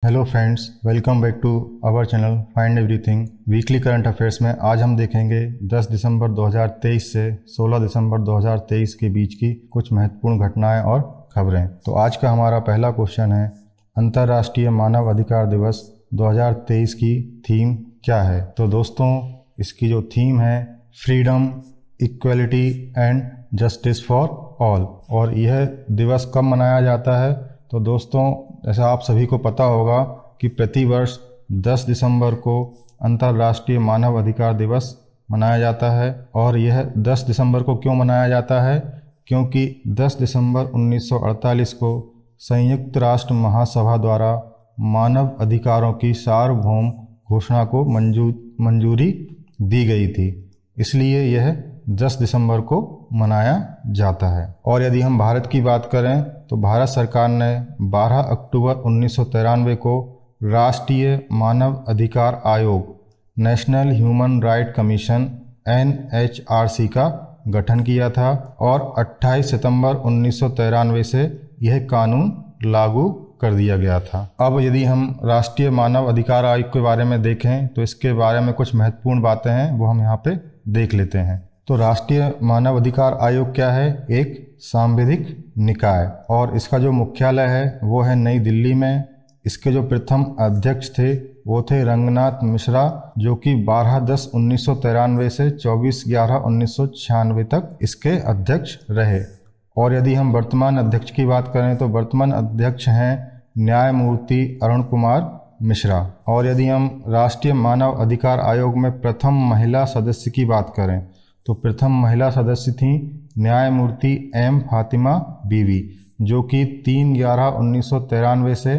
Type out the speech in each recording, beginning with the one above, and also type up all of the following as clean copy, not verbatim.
Hello friends, welcome back to our channel find everything. Weekly current affairs में आज हम देखेंगे 10 दिसंबर 2023 से 16 दिसंबर 2023 के बीच की कुछ महत्वपूर्ण घटनाएं और खबरें। तो आज का हमारा पहला क्वेश्चन है, अंतर्राष्ट्रीय मानव अधिकार दिवस 2023 की थीम क्या है? तो दोस्तों, इसकी जो थीम है freedom, equality and justice for all. और यह दिवस कब मनाया जाता है? तो दोस्तों, ऐसा आप सभी को पता होगा कि प्रतिवर्ष 10 दिसंबर को अंतर्राष्ट्रीय मानव अधिकार दिवस मनाया जाता है। और यह 10 दिसंबर को क्यों मनाया जाता है? क्योंकि 10 दिसंबर 1948 को संयुक्त राष्ट्र महासभा द्वारा मानव अधिकारों की सार्वभौम घोषणा को मंजूरी दी गई थी, इसलिए यह 10 दिसंबर को मनाया जाता है। और यदि हम भारत की बात करें तो भारत सरकार ने 12 अक्टूबर 1993 को राष्ट्रीय मानव अधिकार आयोग national human right commission NHRC का गठन किया था और 28 सितंबर 1993 से यह कानून लागू कर दिया गया था। अब यदि हम राष्ट्रीय मानव अधिकार आयोग के बारे में देखें तो इसके बारे में कुछ महत्वपूर्ण बातें हैं, वो हम यहाँ पे देख लेते हैं। तो राष्ट्रीय मानव अधिकार आयोग क्या है? एक सांविधिक निकाय, और इसका जो मुख्यालय है वो है नई दिल्ली में। इसके जो प्रथम अध्यक्ष थे वो थे रंगनाथ मिश्रा, जो कि 12/10/1993 से 24/11/1996 तक इसके अध्यक्ष रहे। और यदि हम वर्तमान अध्यक्ष की बात करें तो वर्तमान अध्यक्ष हैं न्यायमूर्ति अरुण कुमार मिश्रा। और यदि हम राष्ट्रीय मानव अधिकार आयोग में प्रथम महिला सदस्य की बात करें तो प्रथम महिला सदस्य थी न्यायमूर्ति M फातिमा बीवी, जो कि 3/11/1993 से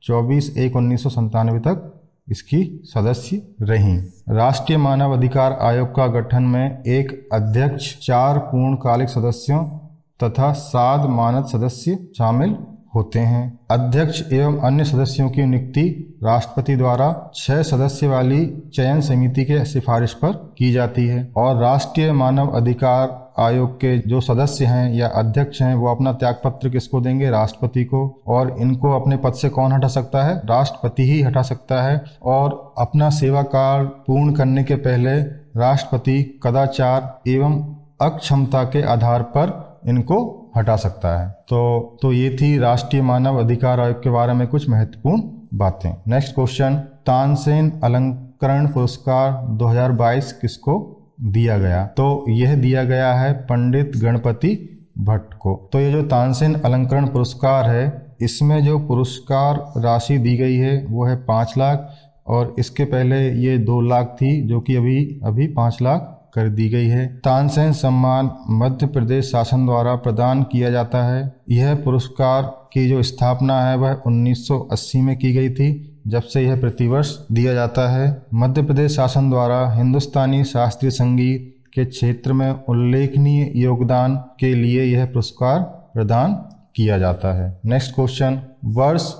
24/1/1997 तक इसकी सदस्य रहीं। राष्ट्रीय मानव अधिकार आयोग का गठन में एक अध्यक्ष, 4 पूर्णकालिक सदस्यों तथा 7 मानद सदस्य शामिल होते हैं। अध्यक्ष एवं अन्य सदस्यों की नियुक्ति राष्ट्रपति द्वारा 6 सदस्य वाली चयन समिति के सिफारिश पर की जाती है। और राष्ट्रीय मानव अधिकार आयोग के जो सदस्य हैं या अध्यक्ष हैं वो अपना त्यागपत्र किसको देंगे? राष्ट्रपति को। और इनको अपने पद से कौन हटा सकता है? राष्ट्रपति ही हटा सकता है। और अपना सेवा काल पूर्ण करने के पहले राष्ट्रपति कदाचार एवं अक्षमता के आधार पर इनको हटा सकता है। तो ये थी राष्ट्रीय मानव अधिकार आयोग के बारे में कुछ महत्वपूर्ण बातें। नेक्स्ट क्वेश्चन, तानसेन अलंकरण पुरस्कार 2022 किसको दिया गया? तो यह दिया गया है पंडित गणपति भट्ट को। तो ये जो तानसेन अलंकरण पुरस्कार है, इसमें जो पुरस्कार राशि दी गई है वो है 5 लाख, और इसके पहले ये 2 लाख थी, जो कि अभी 5 लाख कर दी गई है। तानसेन सम्मान मध्य प्रदेश शासन द्वारा प्रदान किया जाता है। यह पुरस्कार की जो स्थापना है वह 1980 में की गई थी, जब से यह प्रतिवर्ष दिया जाता है। मध्य प्रदेश शासन द्वारा हिंदुस्तानी शास्त्रीय संगीत के क्षेत्र में उल्लेखनीय योगदान के लिए यह पुरस्कार प्रदान किया जाता है। नेक्स्ट क्वेश्चन, वर्ष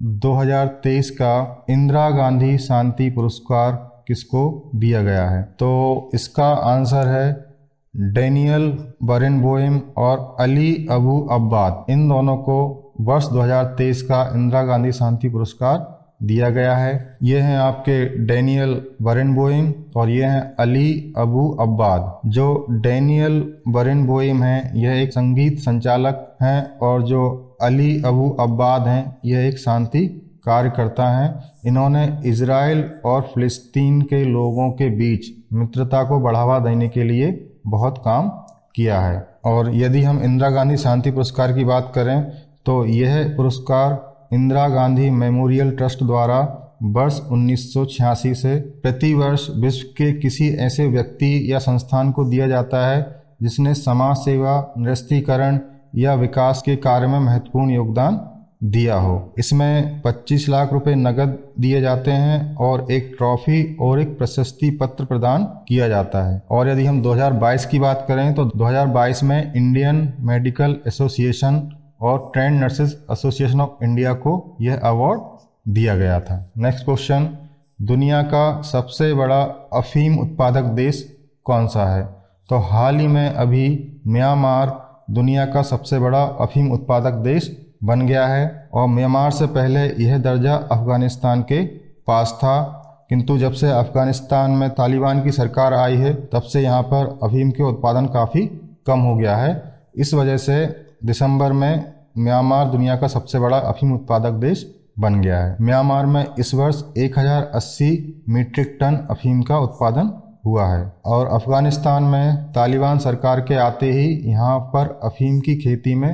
2023 का इंदिरा गांधी शांति पुरस्कार किसको दिया गया है? तो इसका आंसर है डैनियल बरेनबोइम और अली अबू अब्बाद। इन दोनों को वर्ष 2023 का इंदिरा गांधी शांति पुरस्कार दिया गया है। ये हैं आपके डैनियल बरेनबोइम और ये हैं अली अबू अब्बाद। जो डैनियल बरेनबोइम हैं यह एक संगीत संचालक हैं, और जो अली अबू अब्बाद हैं यह एक शांति कार्यकर्ता हैं। इन्होंने इजराइल और फिलिस्तीन के लोगों के बीच मित्रता को बढ़ावा देने के लिए बहुत काम किया है। और यदि हम इंदिरा गांधी शांति पुरस्कार की बात करें तो यह पुरस्कार इंदिरा गांधी मेमोरियल ट्रस्ट द्वारा वर्ष 1986 से प्रतिवर्ष विश्व के किसी ऐसे व्यक्ति या संस्थान को दिया जाता है जिसने समाज सेवा, निरस्त्रीकरण या विकास के कार्य में महत्वपूर्ण योगदान दिया हो। इसमें 25 लाख रुपए नगद दिए जाते हैं और एक ट्रॉफी और एक प्रशस्ति पत्र प्रदान किया जाता है। और यदि हम 2022 की बात करें तो 2022 में इंडियन मेडिकल एसोसिएशन और trained nurses association of India को यह अवार्ड दिया गया था। नेक्स्ट क्वेश्चन, दुनिया का सबसे बड़ा अफीम उत्पादक देश कौन सा है? तो हाल ही में अभी म्यांमार दुनिया का सबसे बड़ा अफीम उत्पादक देश बन गया है। और म्यांमार से पहले यह दर्जा अफ़गानिस्तान के पास था, किंतु जब से अफ़गानिस्तान में तालिबान की सरकार आई है तब से यहाँ पर अफ़ीम के उत्पादन काफ़ी कम हो गया है। इस वजह से दिसंबर में म्यांमार दुनिया का सबसे बड़ा अफ़ीम उत्पादक देश बन गया है। म्यांमार में इस वर्ष 1080 मीट्रिक टन अफ़ीम का उत्पादन हुआ है और अफ़गानिस्तान में तालिबान सरकार के आते ही यहाँ पर अफ़ीम की खेती में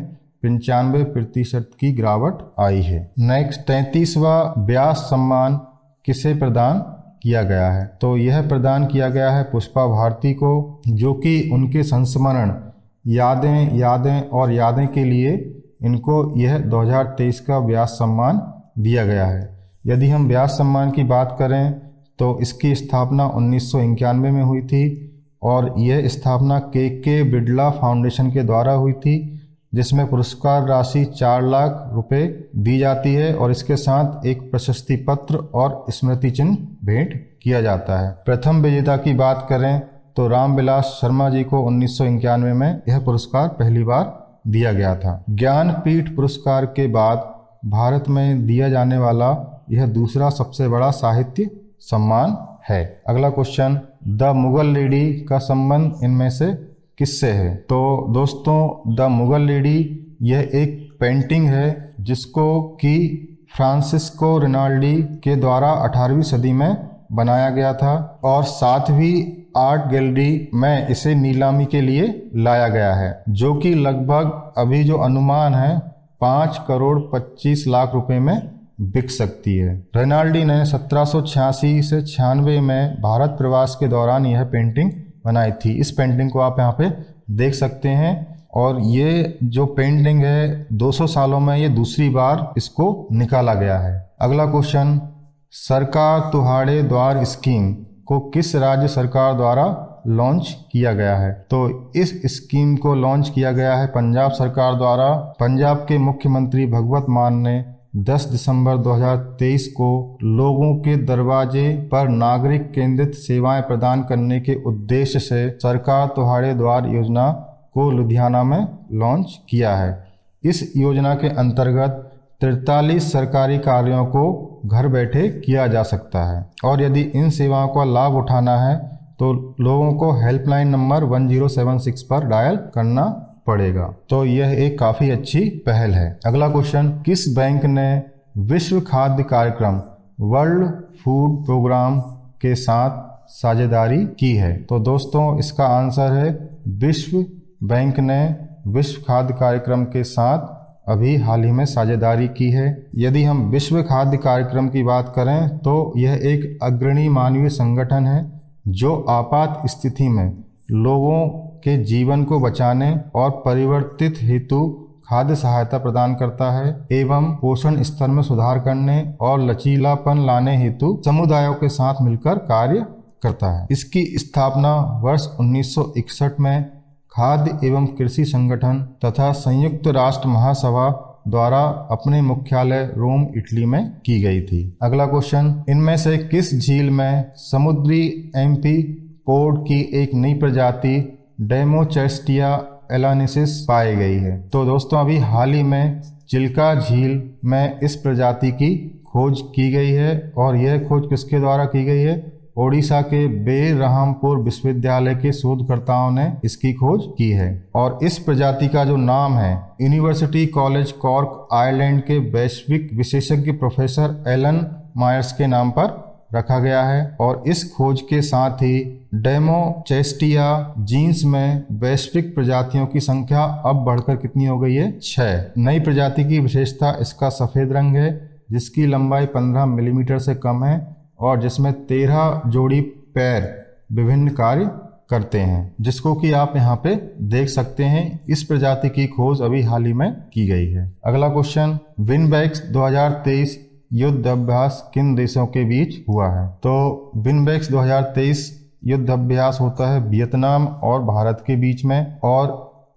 95% की गिरावट आई है। नेक्स्ट 33वां व्यास सम्मान किसे प्रदान किया गया है? तो यह प्रदान किया गया है पुष्पा भारती को, जो कि उनके संस्मरण यादें और यादें के लिए इनको यह 2023 का व्यास सम्मान दिया गया है। यदि हम व्यास सम्मान की बात करें तो इसकी स्थापना 1991 में हुई थी और यह स्थापना के बिड़ला फाउंडेशन के द्वारा हुई थी, जिसमें पुरस्कार राशि 4 लाख रुपए दी जाती है और इसके साथ एक प्रशस्ति पत्र और स्मृति चिन्ह भेंट किया जाता है। प्रथम विजेता की बात करें तो रामविलास शर्मा जी को 1991 में यह पुरस्कार पहली बार दिया गया था। ज्ञानपीठ पुरस्कार के बाद भारत में दिया जाने वाला यह दूसरा सबसे बड़ा साहित्य सम्मान है। अगला क्वेश्चन, द मुगल लेडी का संबंध इनमें से किससे है? तो दोस्तों, द मुगल लेडी यह एक पेंटिंग है जिसको कि फ्रांसिस्को रिनाल्डी के द्वारा 18वीं सदी में बनाया गया था और 7वीं आर्ट गैलरी में इसे नीलामी के लिए लाया गया है, जो कि लगभग अभी जो अनुमान है 5 करोड़ 25 लाख रुपए में बिक सकती है। रिनाल्डी ने 1786 से 96 में भारत प्रवास के दौरान यह पेंटिंग बनाई थी। इस पेंटिंग को आप यहाँ पे देख सकते हैं और ये जो पेंटिंग है 200 सालों में ये दूसरी बार इसको निकाला गया है। अगला क्वेश्चन, सरकार तुहाड़े द्वार स्कीम को किस राज्य सरकार द्वारा लॉन्च किया गया है? तो इस स्कीम को लॉन्च किया गया है पंजाब सरकार द्वारा। पंजाब के मुख्यमंत्री भगवत मान ने 10 दिसंबर 2023 को लोगों के दरवाजे पर नागरिक केंद्रित सेवाएं प्रदान करने के उद्देश्य से सरकार तुहाड़े द्वार योजना को लुधियाना में लॉन्च किया है। इस योजना के अंतर्गत 43 सरकारी कार्यों को घर बैठे किया जा सकता है और यदि इन सेवाओं का लाभ उठाना है तो लोगों को हेल्पलाइन नंबर 1076 पर डायल करना पड़ेगा। तो यह एक काफ़ी अच्छी पहल है। अगला क्वेश्चन, किस बैंक ने विश्व खाद्य कार्यक्रम वर्ल्ड फूड प्रोग्राम के साथ साझेदारी की है? तो दोस्तों, इसका आंसर है विश्व बैंक ने विश्व खाद्य कार्यक्रम के साथ अभी हाल ही में साझेदारी की है। यदि हम विश्व खाद्य कार्यक्रम की बात करें तो यह एक अग्रणी मानवीय संगठन है जो आपात स्थिति में लोगों के जीवन को बचाने और परिवर्तित हेतु खाद्य सहायता प्रदान करता है एवं पोषण स्तर में सुधार करने और लचीलापन लाने हेतु समुदायों के साथ मिलकर कार्य करता है। इसकी स्थापना वर्ष 1961 में खाद्य एवं कृषि संगठन तथा संयुक्त राष्ट्र महासभा द्वारा अपने मुख्यालय रोम इटली में की गई थी। अगला क्वेश्चन, इनमें से किस झील में समुद्री एम्फी पोड की एक नई प्रजाति डेमोचेस्टिया एलानिसिस पाई गई है? तो दोस्तों, अभी हाल ही में चिल्का झील में इस प्रजाति की खोज की गई है और यह खोज किसके द्वारा की गई है? ओडिशा के बेरहामपुर विश्वविद्यालय के शोधकर्ताओं ने इसकी खोज की है और इस प्रजाति का जो नाम है यूनिवर्सिटी कॉलेज कॉर्क आयरलैंड के वैश्विक विशेषज्ञ प्रोफेसर एलन मायर्स के नाम पर रखा गया है और इस खोज के साथ ही डेमोचेस्टिया जीन्स में वैश्विक प्रजातियों की संख्या अब बढ़कर कितनी हो गई है? 6। नई प्रजाति की विशेषता इसका सफ़ेद रंग है जिसकी लंबाई 15 मिलीमीटर से कम है और जिसमें 13 जोड़ी पैर विभिन्न कार्य करते हैं, जिसको कि आप यहाँ पे देख सकते हैं। इस प्रजाति की खोज अभी हाल ही में की गई है। अगला क्वेश्चन, विनबैक्स 2023 युद्ध अभ्यास किन देशों के बीच हुआ है? तो विनबैक्स 2023 युद्ध अभ्यास होता है वियतनाम और भारत के बीच में और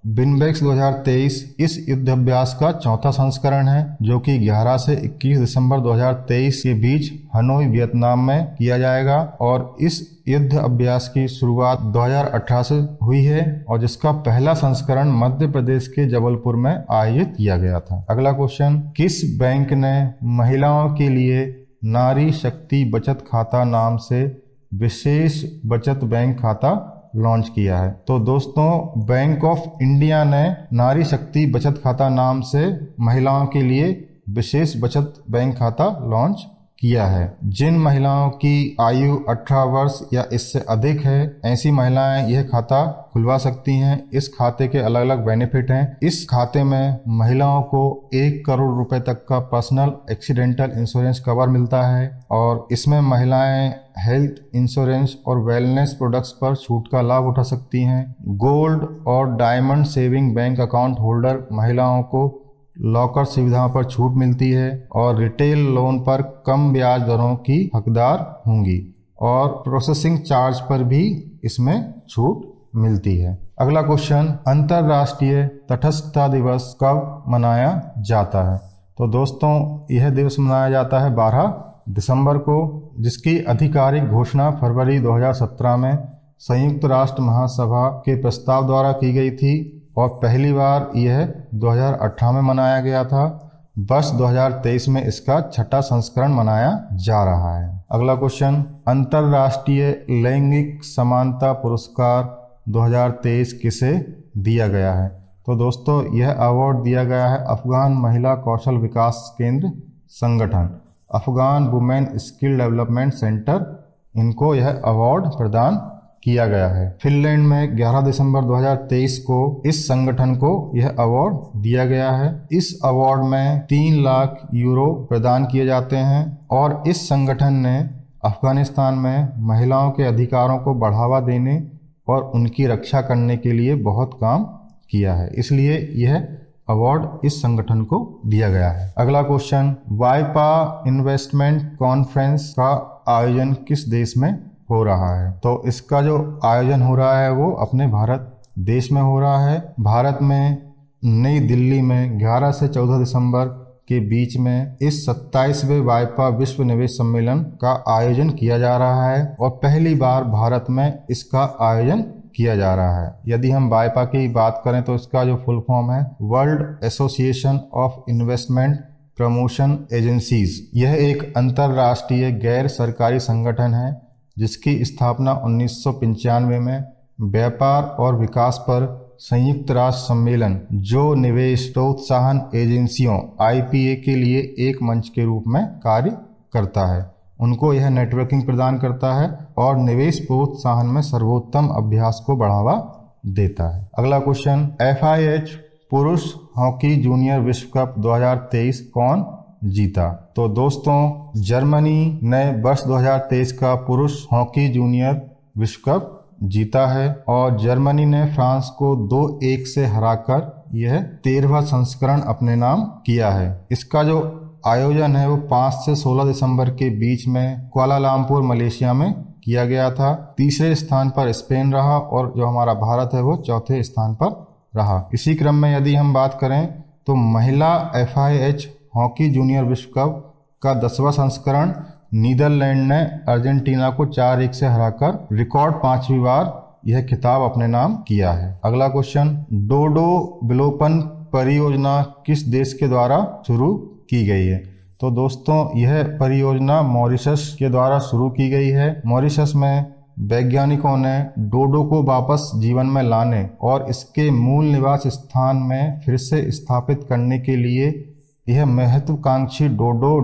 बिनबेक्स 2023 इस युद्ध अभ्यास का चौथा संस्करण है, जो कि 11 से 21 दिसंबर 2023 के बीच हनोई वियतनाम में किया जाएगा। और इस युद्ध अभ्यास की शुरुआत 2018 से हुई है और जिसका पहला संस्करण मध्य प्रदेश के जबलपुर में आयोजित किया गया था। अगला क्वेश्चन, किस बैंक ने महिलाओं के लिए नारी शक्ति बचत खाता नाम से विशेष बचत बैंक खाता लॉन्च किया है? तो दोस्तों, बैंक ऑफ इंडिया ने नारी शक्ति बचत खाता नाम से महिलाओं के लिए विशेष बचत बैंक खाता लॉन्च किया है। जिन महिलाओं की आयु 18 वर्ष या इससे अधिक है, ऐसी महिलाएं यह खाता खुलवा सकती हैं। इस खाते के अलग अलग बेनिफिट हैं। इस खाते में महिलाओं को 1 करोड़ रुपए तक का पर्सनल एक्सीडेंटल इंश्योरेंस कवर मिलता है और इसमें महिलाएं हेल्थ इंश्योरेंस और वेलनेस प्रोडक्ट्स पर छूट का लाभ उठा सकती हैं। गोल्ड और diamond saving bank account holder महिलाओं को लॉकर सुविधाओं पर छूट मिलती है और रिटेल लोन पर कम ब्याज दरों की हकदार होंगी और प्रोसेसिंग चार्ज पर भी इसमें छूट मिलती है। अगला क्वेश्चन, अंतर्राष्ट्रीय तटस्थता दिवस कब मनाया जाता है? तो दोस्तों, यह दिवस मनाया जाता है 12 दिसंबर को, जिसकी आधिकारिक घोषणा फरवरी 2017 में संयुक्त राष्ट्र महासभा के प्रस्ताव द्वारा की गई थी और पहली बार यह 2018 में मनाया गया था। वर्ष 2023 में इसका छठा संस्करण मनाया जा रहा है। अगला क्वेश्चन, अंतर्राष्ट्रीय लैंगिक समानता पुरस्कार 2023 किसे दिया गया है? तो दोस्तों, यह अवार्ड दिया गया है अफगान महिला कौशल विकास केंद्र संगठन, Afghan women skill development centre, इनको यह अवार्ड प्रदान किया गया है। फिनलैंड में 11 दिसंबर 2023 को इस संगठन को यह अवार्ड दिया गया है। इस अवार्ड में 3 लाख यूरो प्रदान किए जाते हैं और इस संगठन ने अफगानिस्तान में महिलाओं के अधिकारों को बढ़ावा देने और उनकी रक्षा करने के लिए बहुत काम किया है, इसलिए यह अवार्ड इस संगठन को दिया गया है। अगला क्वेश्चन, वाइपा इन्वेस्टमेंट कॉन्फ्रेंस का आयोजन किस देश में हो रहा है? तो इसका जो आयोजन हो रहा है वो अपने भारत देश में हो रहा है। भारत में नई दिल्ली में 11 से 14 दिसंबर के बीच में इस 27वें वाइपा विश्व निवेश सम्मेलन का आयोजन किया जा रहा है और पहली बार भारत में इसका आयोजन किया जा रहा है। यदि हम वाइपा की बात करें तो इसका जो फुल फॉर्म है world association of investment promotion agencies. यह एक अंतर्राष्ट्रीय गैर सरकारी संगठन है जिसकी स्थापना 1995 में व्यापार और विकास पर संयुक्त राष्ट्र सम्मेलन, जो निवेश प्रोत्साहन एजेंसियों IPA के लिए एक मंच के रूप में कार्य करता है, उनको यह नेटवर्किंग प्रदान करता है और निवेश प्रोत्साहन में सर्वोत्तम अभ्यास को बढ़ावा देता है। अगला क्वेश्चन, FIH पुरुष हॉकी जूनियर विश्व कप 2023 कौन जीता? तो दोस्तों, जर्मनी ने वर्ष 2023 का पुरुष हॉकी जूनियर विश्व कप जीता है और जर्मनी ने फ्रांस को 2-1 से हराकर यह 13वां संस्करण अपने नाम किया है। इसका जो आयोजन है वो 5 से 16 दिसंबर के बीच में कुआलालंपुर मलेशिया में किया गया था। तीसरे स्थान पर स्पेन रहा और जो हमारा भारत है वो चौथे स्थान पर रहा। इसी क्रम में यदि हम बात करें तो महिला FIH हॉकी जूनियर विश्व कप का 10वां संस्करण नीदरलैंड ने अर्जेंटीना को 4-1 से हराकर रिकॉर्ड 5वीं बार यह खिताब अपने नाम किया है। अगला क्वेश्चन, डोडो विलोपन परियोजना किस देश के द्वारा शुरू की गई है? तो दोस्तों, यह परियोजना मॉरिशस के द्वारा शुरू की गई है। मॉरिशस में वैज्ञानिकों ने डोडो को वापस जीवन में लाने और इसके मूल निवास स्थान में फिर से स्थापित करने के लिए यह महत्वाकांक्षी डोडो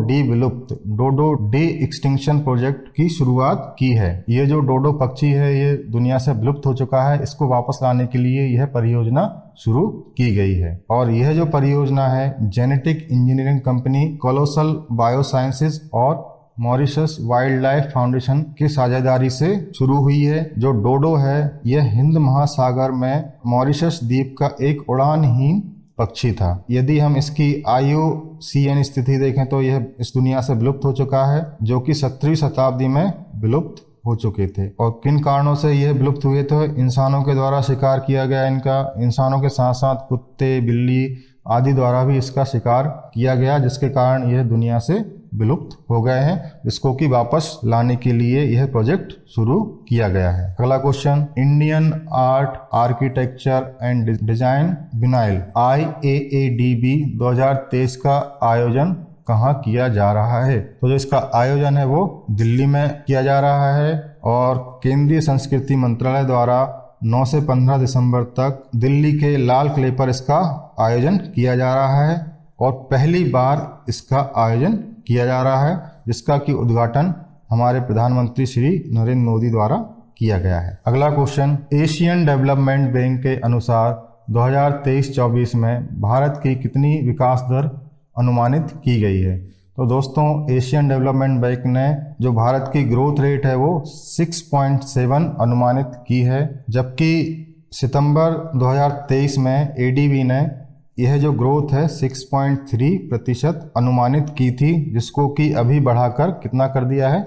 डी एक्सटिंक्शन प्रोजेक्ट की शुरुआत की है। ये जो डोडो पक्षी है ये दुनिया से विलुप्त हो चुका है, इसको वापस लाने के लिए यह परियोजना शुरू की गई है और यह जो परियोजना है genetic engineering company Colossal biosciences और मॉरिशस वाइल्ड लाइफ फाउंडेशन की साझेदारी से शुरू हुई है। जो डोडो है यह हिंद महासागर में मॉरिशस द्वीप का एक उड़ानहीन पक्षी था। यदि हम इसकी IUCN स्थिति देखें तो यह इस दुनिया से विलुप्त हो चुका है, जो कि 17वीं शताब्दी में विलुप्त हो चुके थे। और किन कारणों से यह विलुप्त हुए थे? इंसानों के द्वारा शिकार किया गया इनका, इंसानों के साथ साथ कुत्ते, बिल्ली आदि द्वारा भी इसका शिकार किया गया, जिसके कारण यह दुनिया से विलुप्त हो गए हैं, जिसको कि वापस लाने के लिए यह प्रोजेक्ट शुरू किया गया है। अगला question, Indian art architecture and design biennale IAADB 2023 का आयोजन कहाँ किया जा रहा है? तो जो इसका आयोजन है वो दिल्ली में किया जा रहा है और केंद्रीय संस्कृति मंत्रालय द्वारा 9 से 15 दिसंबर तक दिल्ली के लाल किले पर इसका आयोजन किया जा रहा है और पहली बार इसका आयोजन किया जा रहा है, जिसका कि उद्घाटन हमारे प्रधानमंत्री श्री नरेंद्र मोदी द्वारा किया गया है। अगला क्वेश्चन, एशियन डेवलपमेंट बैंक के अनुसार 2023-24 में भारत की कितनी विकास दर अनुमानित की गई है? तो दोस्तों, एशियन डेवलपमेंट बैंक ने जो भारत की ग्रोथ रेट है वो 6.7 अनुमानित की है, जबकि सितंबर 2023 में ADB ने यह जो ग्रोथ है 6.3% अनुमानित की थी, जिसको कि अभी बढ़ाकर कितना कर दिया है?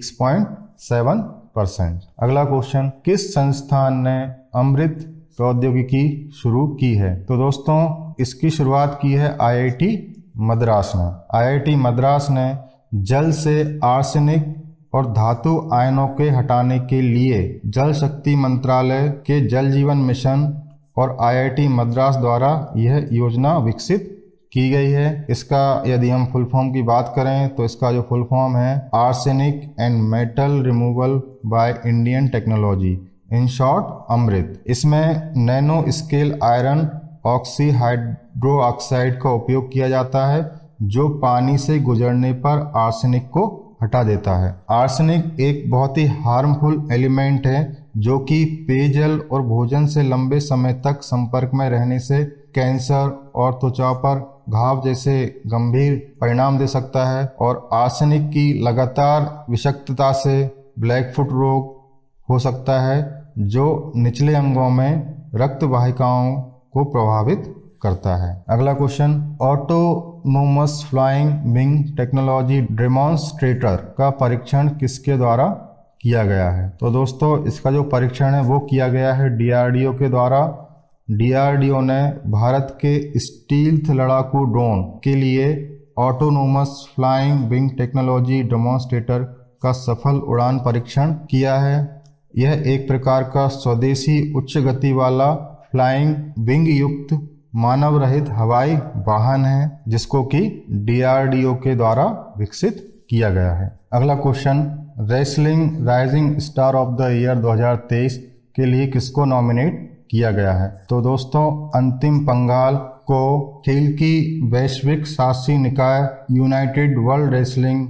6.7%। अगला क्वेश्चन, किस संस्थान ने अमृत प्रौद्योगिकी शुरू की है? तो दोस्तों, इसकी शुरुआत की है IIT मद्रास ने। IIT मद्रास ने जल से आर्सेनिक और धातु आयनों के हटाने के लिए जल शक्ति मंत्रालय के जल जीवन मिशन और IIT मद्रास द्वारा यह योजना विकसित की गई है। इसका यदि हम फुल फॉर्म की बात करें तो इसका जो फुल फॉर्म है arsenic and metal removal by Indian technology, in short Amrit. इसमें nano scale iron oxyhydroxide का उपयोग किया जाता है, जो पानी से गुजरने पर आर्सेनिक को हटा देता है। आर्सेनिक एक बहुत ही हार्मफुल एलिमेंट है जो कि पेयजल और भोजन से लंबे समय तक संपर्क में रहने से कैंसर और त्वचा पर घाव जैसे गंभीर परिणाम दे सकता है और आर्सेनिक की लगातार विषाक्तता से ब्लैकफुट रोग हो सकता है, जो निचले अंगों में रक्त वाहिकाओं को प्रभावित करता है। अगला question, autonomous flying wing technology demonstrator का परीक्षण किसके द्वारा किया गया है? तो दोस्तों, इसका जो परीक्षण है वो किया गया है DRDO के द्वारा। DRDO ने भारत के स्टील्थ लड़ाकू ड्रोन के लिए autonomous flying wing technology demonstrator का सफल उड़ान परीक्षण किया है। यह एक प्रकार का स्वदेशी उच्च गति वाला फ्लाइंग विंग युक्त मानव रहित हवाई वाहन है, जिसको कि DRDO के द्वारा विकसित किया गया है। अगला question, wrestling rising star of the year 2023 के लिए किसको नॉमिनेट किया गया है? तो दोस्तों, अंतिम पंघाल को खेल की वैश्विक शासी निकाय यूनाइटेड वर्ल्ड रेसलिंग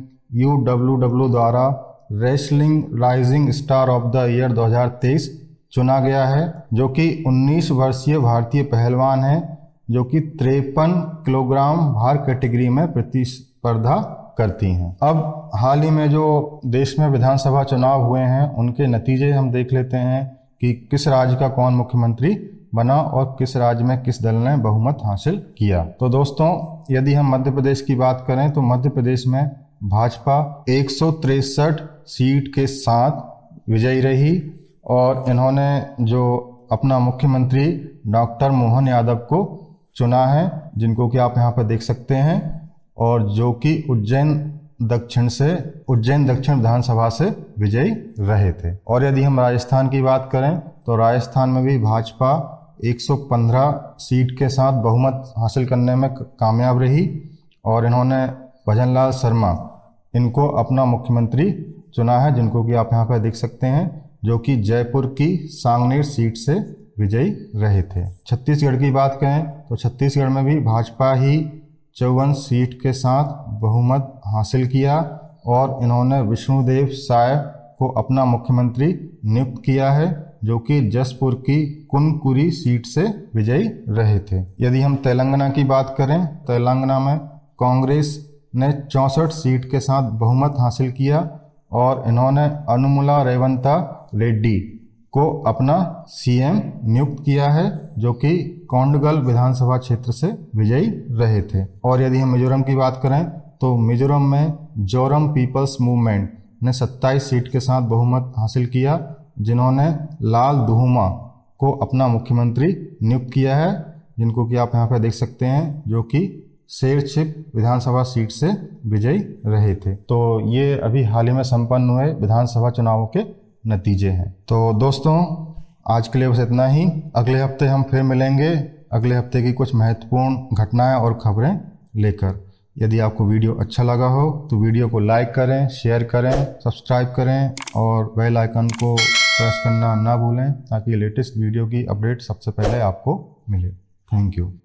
UWW द्वारा wrestling rising star of the year 2023 चुना गया है, जो कि 19 वर्षीय भारतीय पहलवान है, जो कि 53 किलोग्राम भार कैटेगरी में प्रतिस्पर्धा करती हैं। अब हाल ही में जो देश में विधानसभा चुनाव हुए हैं उनके नतीजे हम देख लेते हैं कि किस राज्य का कौन मुख्यमंत्री बना और किस राज्य में किस दल ने बहुमत हासिल किया। तो दोस्तों, यदि हम मध्य प्रदेश की बात करें तो मध्य प्रदेश में भाजपा 163 सीट के साथ विजयी रही और इन्होंने जो अपना मुख्यमंत्री डॉक्टर मोहन यादव को चुना है, जिनको कि आप यहाँ पर देख सकते हैं, और जो कि उज्जैन दक्षिण विधानसभा से विजयी रहे थे। और यदि हम राजस्थान की बात करें तो राजस्थान में भी भाजपा 115 सीट के साथ बहुमत हासिल करने में कामयाब रही और इन्होंने भजनलाल शर्मा इनको अपना मुख्यमंत्री चुना है, जिनको कि आप यहाँ पर देख सकते हैं, जो कि जयपुर की सांगनेर सीट से विजयी रहे थे। छत्तीसगढ़ की बात करें तो छत्तीसगढ़ में भी भाजपा ही 54 सीट के साथ बहुमत हासिल किया और इन्होंने विष्णुदेव साय को अपना मुख्यमंत्री नियुक्त किया है, जो कि जसपुर की कुनकुरी सीट से विजयी रहे थे। यदि हम तेलंगाना की बात करें, तेलंगाना में कांग्रेस ने 64 सीट के साथ बहुमत हासिल किया और इन्होंने अनुमुला रेवंता रेड्डी को अपना CM नियुक्त किया है, जो कि कोंडगल विधानसभा क्षेत्र से विजयी रहे थे। और यदि हम मिजोरम की बात करें तो मिजोरम में जोरम पीपल्स मूवमेंट ने 27 सीट के साथ बहुमत हासिल किया, जिन्होंने लाल दुहुमा को अपना मुख्यमंत्री नियुक्त किया है, जिनको कि आप यहाँ पर देख सकते हैं, जो कि शेरछिप विधानसभा सीट से विजयी रहे थे। तो ये अभी हाल ही में संपन्न हुए विधानसभा चुनावों के नतीजे हैं। तो दोस्तों आज के लिए बस इतना ही। अगले हफ्ते हम फिर मिलेंगे अगले हफ्ते की कुछ महत्वपूर्ण घटनाएं और खबरें लेकर। यदि आपको वीडियो अच्छा लगा हो तो वीडियो को लाइक करें, शेयर करें, सब्सक्राइब करें और बेल आइकन को प्रेस करना ना भूलें, ताकि लेटेस्ट वीडियो की अपडेट सबसे पहले आपको मिले। Thank you.